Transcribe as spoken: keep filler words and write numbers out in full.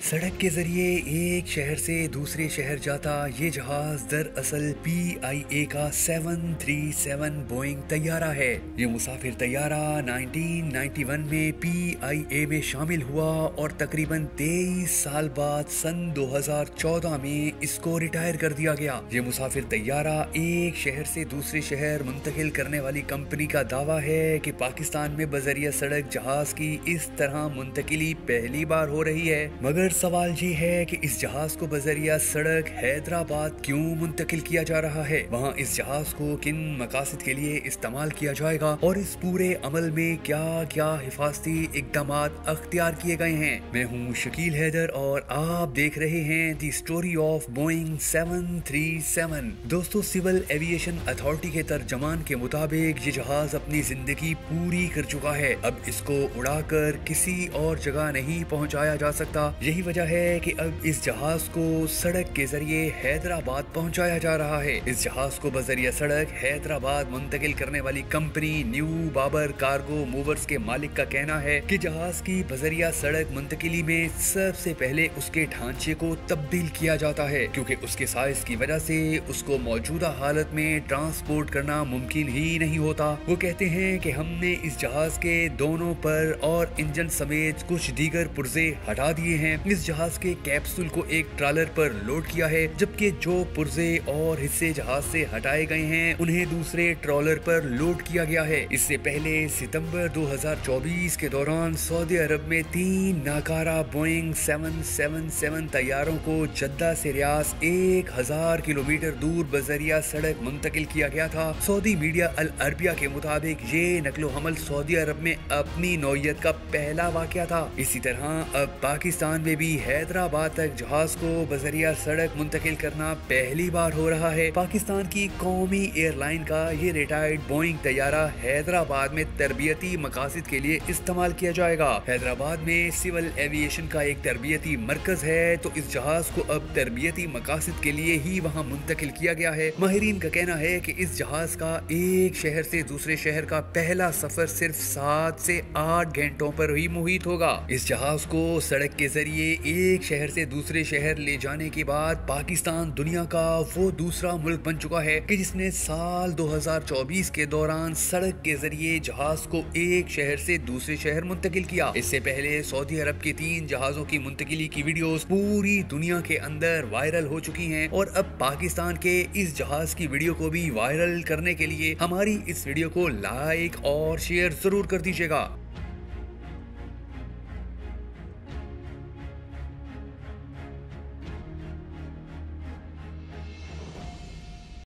सड़क के जरिए एक शहर से दूसरे शहर जाता ये जहाज दरअसल पी आई ए का सेवन थ्री सेवन बोइंग तैयारा है। ये मुसाफिर तैयारा नाइनटीन नाइंटी वन में पी आई ए में शामिल हुआ और तकरीबन तेईस साल बाद सन दो हज़ार चौदह में इसको रिटायर कर दिया गया। ये मुसाफिर तैयारा एक शहर से दूसरे शहर मुंतकिल करने वाली कंपनी का दावा है कि पाकिस्तान में बजरिया सड़क जहाज की इस तरह मुंतकिली पहली बार हो रही है। मगर सवाल ये है कि इस जहाज को बजरिया सड़क हैदराबाद क्यों मुंतकिल किया जा रहा है, वहाँ इस जहाज को किन मकासद के लिए इस्तेमाल किया जाएगा और इस पूरे अमल में क्या क्या हिफाजती इकदाम अख्तियार किए गए हैं। मैं हूँ शकील हैदर और आप देख रहे हैं the story of Boeing seven three seven. दोस्तों, सिविल एविएशन अथॉरिटी के तर्जमान के मुताबिक ये जहाज अपनी जिंदगी पूरी कर चुका है। अब इसको उड़ाकर किसी और जगह नहीं पहुंचाया जा सकता। यही वजह है कि अब इस जहाज को सड़क के जरिए हैदराबाद पहुंचाया जा रहा है। इस जहाज को बजरिया सड़क हैदराबाद मुंतकिल करने वाली company new Babar cargo movers के मालिक का कहना है कि जहाज की बजरिया सड़क मुंतकिली में सबसे पहले उसके ढांचे को तब्दील किया जाता है, क्योंकि उसके साइज की वजह से उसको मौजूदा हालत में ट्रांसपोर्ट करना मुमकिन ही नहीं होता। वो कहते हैं कि हमने इस जहाज के दोनों पर और इंजन समेत कुछ दीगर पुर्जे हटा दिए हैं। इस जहाज के कैप्सूल को एक ट्रॉलर पर लोड किया है, जबकि जो पुर्जे और हिस्से जहाज से हटाए गए हैं उन्हें दूसरे ट्रॉलर पर लोड किया गया है। इससे पहले सितंबर दो हज़ार चौबीस के दौरान सऊदी अरब में तीन नाकारा बोइंग सेवन सेवन सेवन तैयारों को जद्दा से रियास एक हजार किलोमीटर दूर बजरिया सड़क मुंतकिल किया गया था। सऊदी मीडिया अल अरबिया के मुताबिक ये नकलो हमल सऊदी अरब में अपनी नौयत का पहला वाकया था। इसी तरह अब पाकिस्तान में भी हैदराबाद तक जहाज को बजरिया सड़क मुंतकिल करना पहली बार हो रहा है। पाकिस्तान की कौमी एयरलाइन का ये रिटायर्ड बोइंग तैयारा हैदराबाद में तरबियती मकासद के लिए इस्तेमाल किया जाएगा। हैदराबाद में सिविल एविएशन का एक तरबियती मरकज है, तो इस जहाज को अब तरबियती मकासद के लिए ही वहाँ मुंतकिल किया गया है। माहिरीन का कहना है कि इस जहाज का एक शहर से दूसरे शहर का पहला सफर सिर्फ सात से आठ घंटों पर ही मुहित होगा। इस जहाज को सड़क के जरिए एक शहर से दूसरे शहर ले जाने के बाद पाकिस्तान दुनिया का वो दूसरा मुल्क बन चुका है कि जिसने साल दो हज़ार चौबीस के दौरान सड़क के जरिए जहाज को एक शहर से दूसरे शहर मुंतकिल किया। इससे पहले सऊदी अरब के तीन जहाजों की मुंतकिली की वीडियोस पूरी दुनिया के अंदर वायरल हो चुकी हैं और अब पाकिस्तान के इस जहाज की वीडियो को भी वायरल करने के लिए हमारी इस वीडियो को लाइक और शेयर जरूर कर दीजिएगा।